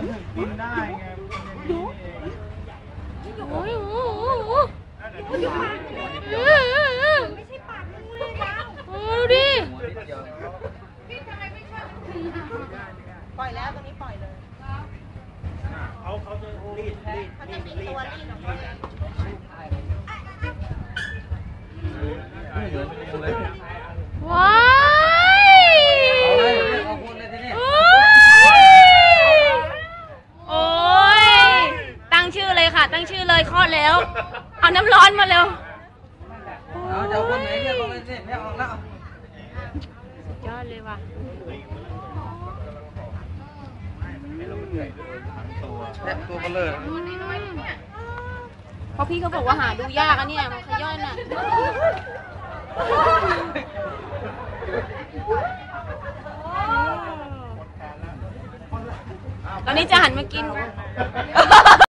กินได้ไงโอ้ยโอ้โหไม่ใช่ปากงูเลยนะโอ้ดิปล่อยแล้วตอนนี้ปล่อยเลยเขาจะรีดเขาจะมีตัวรีดออกมาว้ายโอ้ยตั้งชื่อเลยค่ะตั้งชื่อเลยคลอดแล้วเอาน้ำร้อนมาเร็วเอาจะคนไหนเรียกเอาเลยสิไม่ออกแล้วสุดยอดเลยว่ะตัวเบลอเพราะพี่เขาบอกว่าหาดูยากอะเนี่ยมันขย่อนอะตอนนี้จะหันมากิน